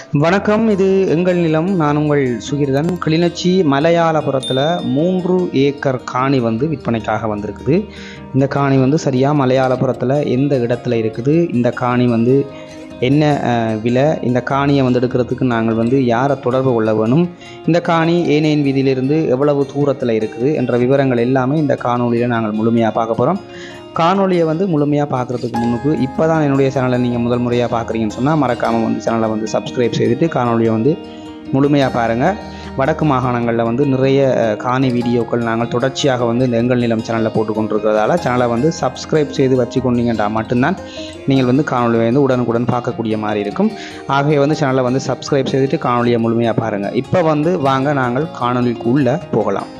வணக்கம். இது எங்கள் நிலம். நான் உங்கள் சுகிர்தன். கிளிநொச்சி மலையாளபுரத்தில் 3 ஏக்கர் காணி விற்பனைக்காக வந்திருக்குது. இந்த காணி சரியாக மலையாளபுரத்தில் எந்த இடத்துல இருக்குது, இந்த காணி என்ன விலை, இந்த காணியை எடுக்கிறதுக்கு நாங்கள் யாரை தொடர்பு கொள்ள வேணும், இந்த காணி ஏனையின் வீதியிலிருந்து எவ்வளவு தூரத்தில் இருக்குது என்ற விவரங்கள் எல்லாமே இந்த காணொலியில் நாங்கள் முழுமையாக பார்க்க போகிறோம். காணொலியை முழுமையாக பார்க்குறதுக்கு முன்னுக்கு இப்போ தான் என்னுடைய சேனலை நீங்கள் முதல் முறையாக பார்க்குறீங்கன்னு சொன்னால் மறக்காமல் சேனலை சப்ஸ்கிரைப் செய்துட்டு காணொலியை முழுமையாக பாருங்கள். வடக்கு மாகாணங்களில் நிறைய காணி வீடியோக்கள் நாங்கள் தொடர்ச்சியாக இந்த எங்கள் நிலம் சேனலில் போட்டு கொண்டிருக்கிறதால சேனலை சப்ஸ்கிரைப் செய்து வச்சு கொண்டீங்கன்னா மட்டும்தான் நீங்கள் காணொலியை உடனுக்குடன் பார்க்கக்கூடிய மாதிரி இருக்கும். ஆகவே சேனலை சப்ஸ்கிரைப் செய்துட்டு காணொலியை முழுமையாக பாருங்கள். இப்போ வாங்க நாங்கள் காணொலிக்குள்ளே போகலாம்.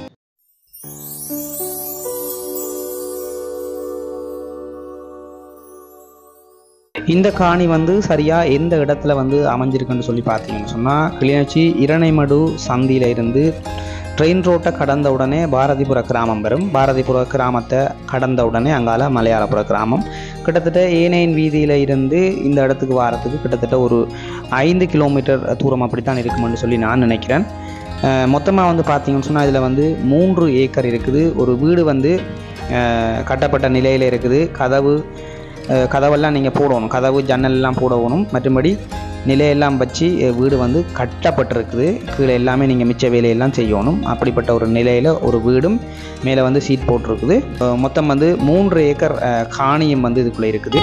இந்த காணி சரியாக எந்த இடத்துல அமைஞ்சிருக்குன்னு சொல்லி பார்த்தீங்கன்னு சொன்னால், கிளிநொச்சி இரணைமடு சந்தியில் இருந்து ட்ரெயின் ரோட்டை கடந்த உடனே பாரதிபுர கிராமம் வரும். பாரதிபுர கிராமத்தை கடந்த உடனே அங்கால மலையாளபுர கிராமம். கிட்டத்தட்ட ஏனையின் வீதியில் இருந்து இந்த இடத்துக்கு வாரத்துக்கு கிட்டத்தட்ட ஒரு 5 கிலோமீட்டர் தூரம் அப்படித்தான் இருக்குமென்னு சொல்லி நான் நினைக்கிறேன். மொத்தமாக பார்த்தீங்கன்னு சொன்னால் இதில் 3 ஏக்கர் இருக்குது. ஒரு வீடு கட்டப்பட்ட நிலையில் இருக்குது. கதவெல்லாம் நீங்கள் போடணும், கதவு ஜன்னல்லாம் போடணும். மற்றபடி நிலையெல்லாம் வச்சு வீடு கட்டப்பட்டிருக்குது. கீழே எல்லாமே நீங்கள் மிச்ச வேலையெல்லாம் செய்யணும். அப்படிப்பட்ட ஒரு நிலையில் ஒரு வீடும் மேலே சீட் போட்டிருக்குது. மொத்தம் 3 ஏக்கர் காணியும் இதுக்குள்ளே இருக்குது.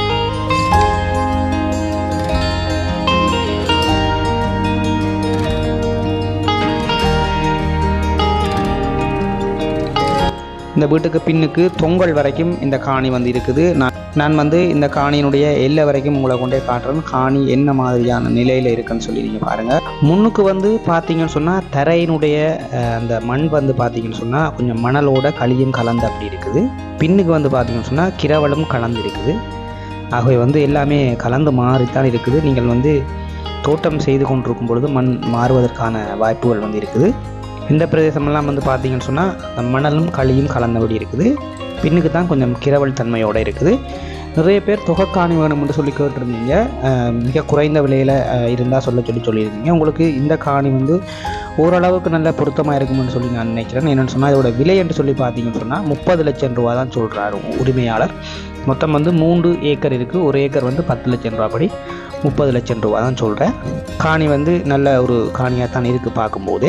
இந்த வீட்டுக்கு பின்னுக்கு தொங்கல் வரைக்கும் இந்த காணி இருக்குது. நான் இந்த காணியினுடைய எல்லை வரைக்கும் உங்களை கொண்டே காட்டுறேன். காணி என்ன மாதிரியான நிலையில் இருக்குன்னு சொல்லி நீங்கள் பாருங்கள். முன்னுக்கு பார்த்தீங்கன்னு சொன்னால் தரையினுடைய அந்த மண் பார்த்தீங்கன்னு சொன்னால் கொஞ்சம் மணலோட களியும் கலந்து அப்படி இருக்குது. பின்னுக்கு பார்த்தீங்கன்னு சொன்னால் கிரவலும் கலந்து இருக்குது. ஆகவே எல்லாமே கலந்து மாறித்தான் இருக்குது. நீங்கள் தோட்டம் செய்து கொண்டிருக்கும் பொழுது மண் மாறுவதற்கான வாய்ப்புகள் இருக்குது. இந்த பிரதேசமெல்லாம் பார்த்தீங்கன்னு சொன்னால் மணலும் களியும் கலந்தபடி இருக்குது. பின்னுக்கு தான் கொஞ்சம் கிரவல் தன்மையோடு இருக்குது. நிறைய பேர் தொகைக்காணி வேணும்னு சொல்லி கேட்டிருந்தீங்க. மிக குறைந்த விலையில் இருந்தால் சொல்லியிருந்தீங்க. உங்களுக்கு இந்த காணி ஓரளவுக்கு நல்ல பொருத்தமாக இருக்கும்னு சொல்லி நான் நினைக்கிறேன். என்னென்னு சொன்னால் இதோட விலை என்று சொல்லி பார்த்தீங்கன்னு சொன்னால் 30 லட்சம் ரூபா தான் சொல்கிறார் உரிமையாளர். மொத்தம் 3 ஏக்கர் இருக்குது. ஒரு ஏக்கர் 10 லட்சம் ரூபா, படி 30 லட்சம் ரூபா தான் சொல்கிறேன். காணி நல்ல ஒரு காணியாக தான் இருக்குது பார்க்கும்போதே.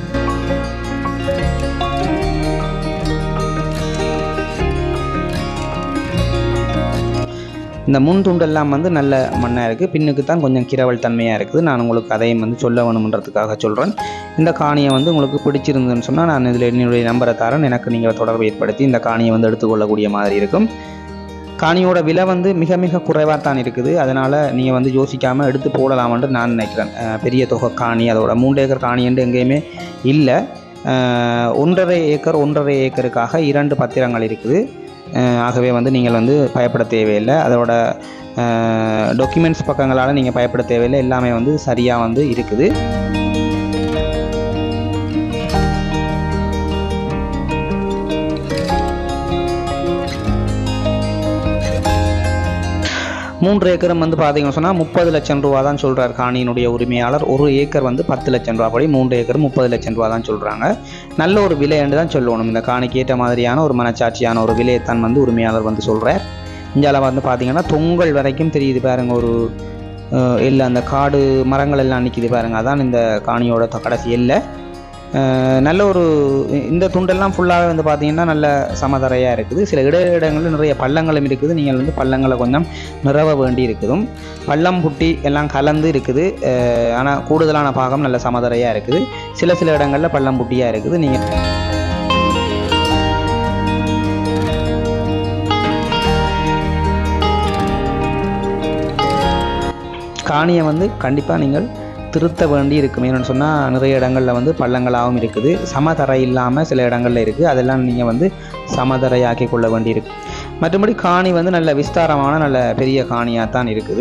இந்த முன் துண்டெல்லாம் நல்ல மண்ணாக இருக்குது. பின்னுக்கு தான் கொஞ்சம் கிரவல் தன்மையாக இருக்குது. நான் உங்களுக்கு அதையும் சொல்ல வேணும்ன்றதுக்காக சொல்கிறேன். இந்த காணியை உங்களுக்கு பிடிச்சிருந்துன்னு சொன்னால் நான் இதில் என்னுடைய நம்பரை தரேன். எனக்கு நீங்கள் தொடர்பு ஏற்படுத்தி இந்த காணியை எடுத்துக்கொள்ளக்கூடிய மாதிரி இருக்கும். காணியோட விலை மிக மிக குறைவாக தான் இருக்குது. அதனால் நீங்கள் யோசிக்காமல் எடுத்து போடலாம்ன்ட்டு நான் நினைக்கிறேன். பெரிய தொகை காணி, அதோட 3 ஏக்கர் காணி என்று எங்கேயுமே இல்லை. 1.5 ஏக்கருக்காக 2 பத்திரங்கள் இருக்குது. ஆகவே நீங்கள் பயப்பட தேவையில்லை. அதோட டாக்குமெண்ட்ஸ் பக்கங்களால் நீங்கள் பயப்பட தேவையில்லை. எல்லாமே சரியாக இருக்குது. மூன்று ஏக்கரும் பார்த்தீங்கன்னு சொன்னால் 30 லட்சம் ரூபா தான் சொல்கிறார் காணியினுடைய உரிமையாளர். ஒரு ஏக்கர் 10 லட்சம் ரூபா, படி 3 ஏக்கர் 30 லட்சம் ரூபா தான் சொல்கிறாங்க. நல்ல ஒரு விலை என்று தான் சொல்லணும். இந்த காணிக்கு ஏற்ற மாதிரியான ஒரு மனச்சாட்சியான ஒரு விலையைத்தான் உரிமையாளர் சொல்கிறார். இந்தியாவில் பார்த்தீங்கன்னா தொங்கல் வரைக்கும் தெரியுது பாருங்க. ஒரு இல்லை அந்த காடு மரங்கள் எல்லாம் நிற்கிது பாருங்கள். அதான் இந்த காணியோட கடைசி எல்லை. நல்ல ஒரு இந்த துண்டெல்லாம் ஃபுல்லாகவே பார்த்தீங்கன்னா நல்ல சமதரையாக இருக்குது. சில இடங்களில் நிறைய பள்ளங்களும் இருக்குது. நீங்கள் பள்ளங்களை கொஞ்சம் நிறவ வேண்டி இருக்குதும். பள்ளம் புட்டி எல்லாம் கலந்து இருக்குது. ஆனால் கூடுதலான பாகம் நல்ல சமதரையாக இருக்குது. சில இடங்களில் பள்ளம் புட்டியாக இருக்குது. நீங்கள் காணியை கண்டிப்பாக நீங்கள் திருத்த வேண்டி இருக்கும். ஏன்னு சொன்னால் நிறைய இடங்களில் பள்ளங்களாகவும் இருக்குது. சமதரை இல்லாமல் சில இடங்களில் இருக்குது. அதெல்லாம் நீங்கள் சமதரையாக்கி கொள்ள வேண்டி இருக்கு. மற்றபடி காணி நல்ல விஸ்தாரமான நல்ல பெரிய காணியாக தான் இருக்குது.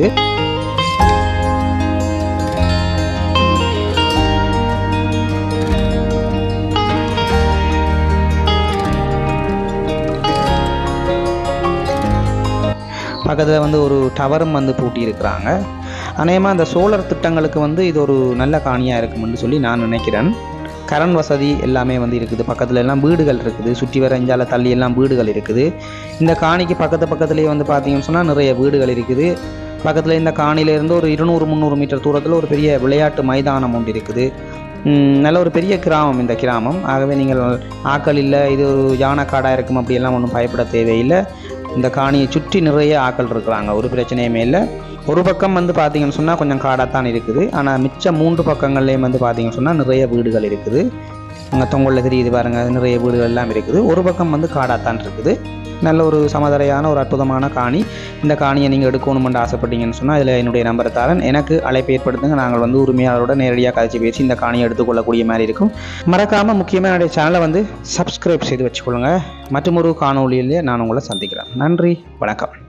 பக்கத்தில் ஒரு டவரும் பூட்டி இருக்கிறாங்க. அநேகமாக அந்த சோலார் திட்டங்களுக்கு வந்து இது ஒரு நல்ல காணியாக இருக்கும்னு சொல்லி நான் நினைக்கிறேன். கரண்ட் வசதி எல்லாமே வந்து இருக்குது. பக்கத்தில் எல்லாம் வீடுகள் இருக்குது. சுற்றி வர இஞ்சால தள்ளி எல்லாம் வீடுகள் இருக்குது. இந்த காணிக்கு பக்கத்துலேயே வந்து பார்த்தீங்கன்னு சொன்னால் நிறைய வீடுகள் இருக்குது. பக்கத்தில் இந்த காணியிலேருந்து ஒரு 200-300 மீட்டர் தூரத்தில் ஒரு பெரிய விளையாட்டு மைதானம் ஒன்று இருக்குது. நல்ல ஒரு பெரிய கிராமம் இந்த கிராமம். ஆகவே நீங்கள் ஆக்கள் இல்லை, இது ஒரு யானைக்காடாக இருக்கும் அப்படியெல்லாம் ஒன்றும் பயப்பட தேவையில்லை. இந்த காணியை சுற்றி நிறைய ஆக்கள் இருக்கிறாங்க, ஒரு பிரச்சனையுமே இல்லை. ஒரு பக்கம் வந்து பார்த்தீங்கன்னு சொன்னால் கொஞ்சம் காடாகத்தான் இருக்குது. ஆனால் மிச்சம் 3 பக்கங்கள்லேயும் வந்து பார்த்தீங்கன்னு சொன்னால் நிறைய வீடுகள் இருக்குது. அங்கே தொங்கலில் தெரியுது பாருங்கள், நிறைய வீடுகள் எல்லாம் இருக்குது. ஒரு பக்கம் வந்து காடாகத்தான் இருக்குது. நல்ல ஒரு சமதரையான ஒரு அற்புதமான காணி. இந்த காணியை நீங்கள் எடுக்கணுமென்று ஆசைப்பட்டீங்கன்னு சொன்னால் இதில் என்னுடைய நம்பரை தரேன், எனக்கு அழைப்பு ஏற்படுத்துங்க. நாங்கள் வந்து உரிமையாளரோட நேரடியாக கதைச்சி பேசி இந்த காணியை எடுத்துக்கொள்ளக்கூடிய மாதிரி இருக்கும். மறக்காமல் முக்கியமாக என்னுடைய சேனலை வந்து சப்ஸ்கிரைப் செய்து வச்சுக்கொள்ளுங்கள். மற்றும் ஒரு காணொலியிலே நான் உங்களை சந்திக்கிறேன். நன்றி, வணக்கம்.